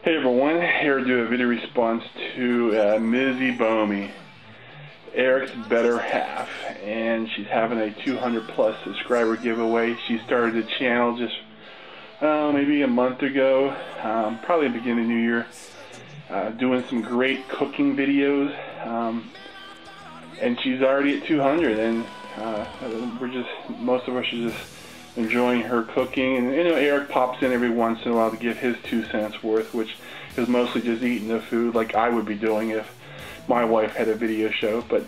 Hey everyone, here to do a video response to Mizzy Bomi, Eric's better half, and she's having a 200 plus subscriber giveaway. She started the channel just maybe a month ago, probably the beginning of the new year, doing some great cooking videos, and she's already at 200, and most of us are just enjoying her cooking. And you know, Eric pops in every once in a while to give his 2 cents worth, which is mostly just eating the food like I would be doing if my wife had a video show. But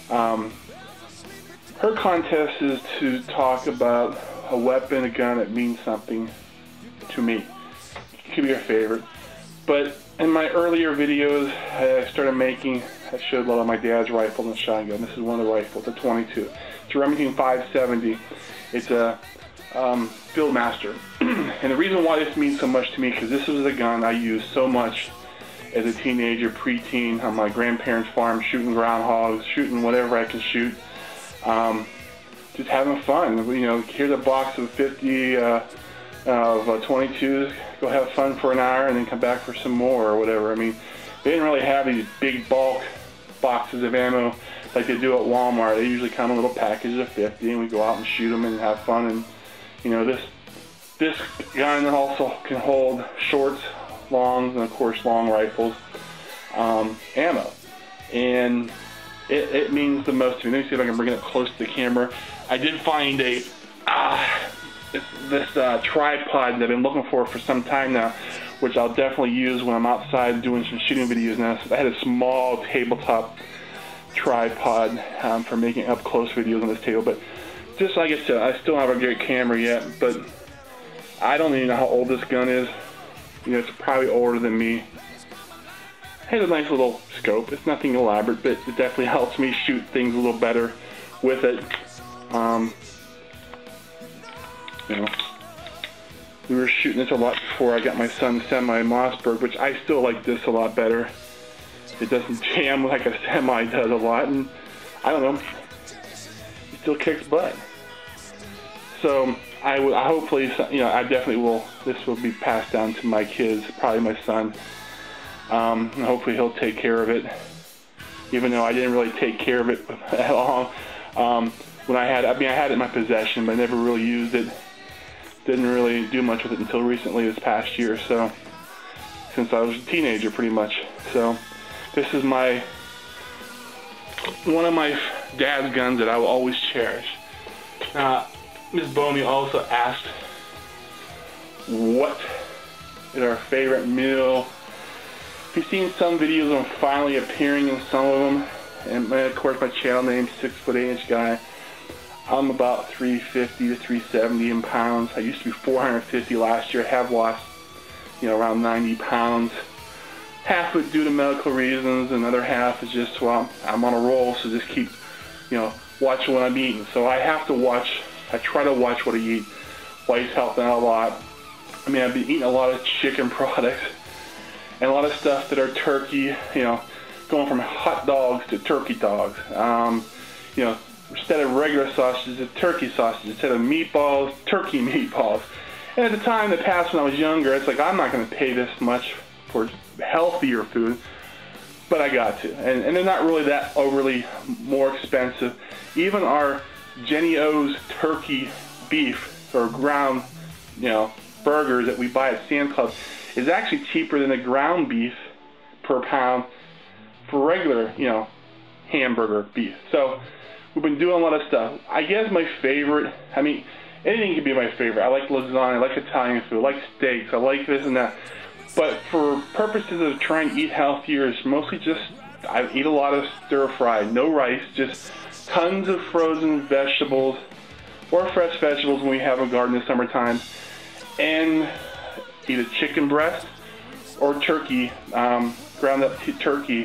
her contest is to talk about a weapon, a gun that means something to me. It could be her favorite. But in my earlier videos I started making, I showed a lot of my dad's rifle and shotgun. This is one of the rifles, a 22. It's a Remington 570. It's a Fieldmaster. And the reason why this means so much to me, because this was a gun I used so much as a teenager, preteen, on my grandparents' farm, shooting groundhogs, shooting whatever I could shoot, just having fun. You know, here's a box of 50 of 22s, go have fun for an hour and then come back for some more or whatever. I mean, they didn't really have these big bulk boxes of ammo like they do at Walmart. They usually come in little packages of 50, and we go out and shoot them and have fun. And you know, this gun also can hold shorts, longs, and of course long rifles, ammo, and it means the most to me. Let me see if I can bring it up close to the camera. I did find a this tripod that I've been looking for some time now, which I'll definitely use when I'm outside doing some shooting videos now. So I had a small tabletop tripod for making up close videos on this table, but just like I said, I still don't have a great camera yet, but I don't even know how old this gun is. You know, it's probably older than me. It has a nice little scope. It's nothing elaborate, but it definitely helps me shoot things a little better with it. You know, we were shooting this a lot before I got my son's semi Mossberg, which I still like this a lot better. It doesn't jam like a semi does a lot, and I don't know, it still kicks butt. So I hopefully, you know, I definitely will. This will be passed down to my kids, probably my son. And hopefully he'll take care of it, even though I didn't really take care of it at all. When I had it in my possession, but I never really used it. Didn't really do much with it until recently, this past year. So since I was a teenager, pretty much. So this is one of my dad's guns that I will always cherish. Ms. Bomi also asked what is our favorite meal. If you've seen some videos, I'm finally appearing in some of them, and of course my channel name's 6'8" guy. I'm about 350 to 370 in pounds. I used to be 450 last year. I have lost, you know, around 90 pounds. Half of it due to medical reasons, and the other half is just, well, I'm on a roll, so just keep, you know, watching what I'm eating. So I have to watch. I try to watch what I eat. Wife's helping out a lot. I mean, I've been eating a lot of chicken products and a lot of stuff that are turkey, you know, going from hot dogs to turkey dogs. You know, instead of regular sausages, it's turkey sausages. Instead of meatballs, turkey meatballs. And at the time that passed when I was younger, it's like, I'm not going to pay this much for healthier food, but I got to. And they're not really that overly more expensive. Even our Jenny O's turkey beef or ground, you know, burgers that we buy at Sam's Club is actually cheaper than the ground beef per pound for regular, you know, hamburger beef. So we've been doing a lot of stuff. I guess my favorite, I mean, anything can be my favorite. I like lasagna, I like Italian food, I like steaks, I like this and that. But for purposes of trying to eat healthier, it's mostly just, I eat a lot of stir-fry, no rice, just tons of frozen vegetables or fresh vegetables when we have a garden in the summertime, and either chicken breast or turkey, ground up turkey,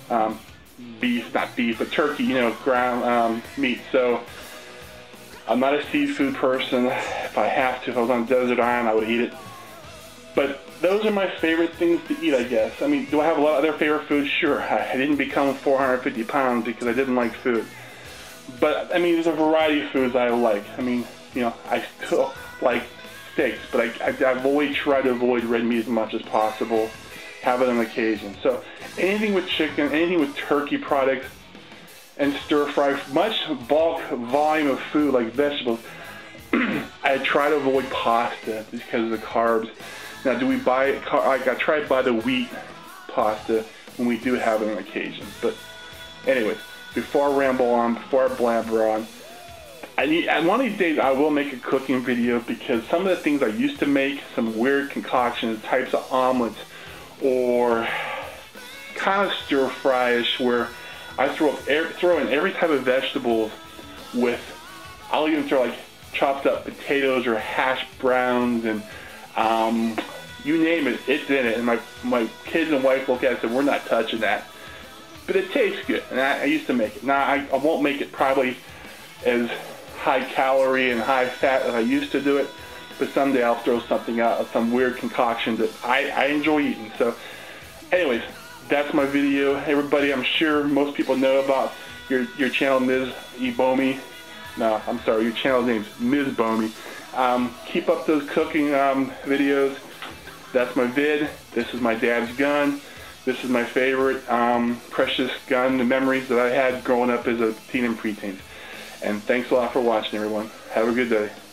beef, not beef, but turkey, you know, ground meat. So I'm not a seafood person. If I have to, if I was on a desert island, I would eat it. But those are my favorite things to eat, I guess. I mean, do I have a lot of other favorite foods? Sure. I didn't become 450 pounds because I didn't like food. But, I mean, there's a variety of foods I like. I mean, you know, I still like steaks, but I've always tried to avoid red meat as much as possible. have it on occasion. So anything with chicken, anything with turkey products, and stir fry, much bulk volume of food like vegetables, I try to avoid pasta because of the carbs. Now, do we buy, I try to buy the wheat pasta when we do have it on occasion. But anyways, before I ramble on, before I blabber on, one of these days I will make a cooking video, because some of the things I used to make, some weird concoctions, types of omelets, or kind of stir fry-ish, where I throw in every type of vegetables with, I'll even throw like chopped up potatoes or hash browns, and you name it, it's in it. And my kids and wife look at it and say, we're not touching that. But it tastes good, and I used to make it. Now, I won't make it probably as high calorie and high fat as I used to do it, but someday I'll throw something out, some weird concoction that I enjoy eating. So anyways, that's my video. Everybody, I'm sure most people know about your channel, Ms. Ebomi. No, I'm sorry, your channel name's Ms. Bomi. Keep up those cooking videos. That's my vid. This is my dad's gun. This is my favorite precious gun, the memories that I had growing up as a teen and preteen. And thanks a lot for watching, everyone. Have a good day.